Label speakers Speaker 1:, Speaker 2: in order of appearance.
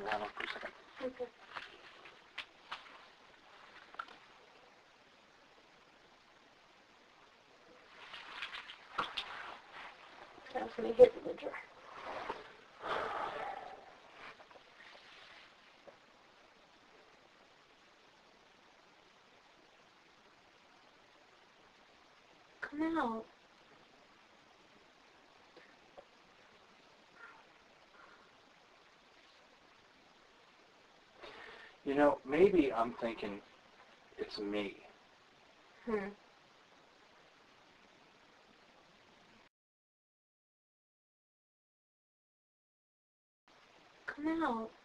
Speaker 1: come down for a second.
Speaker 2: Okay. That's when he hit the jar. Come out.
Speaker 1: You know, maybe I'm thinking it's me.
Speaker 2: Come out.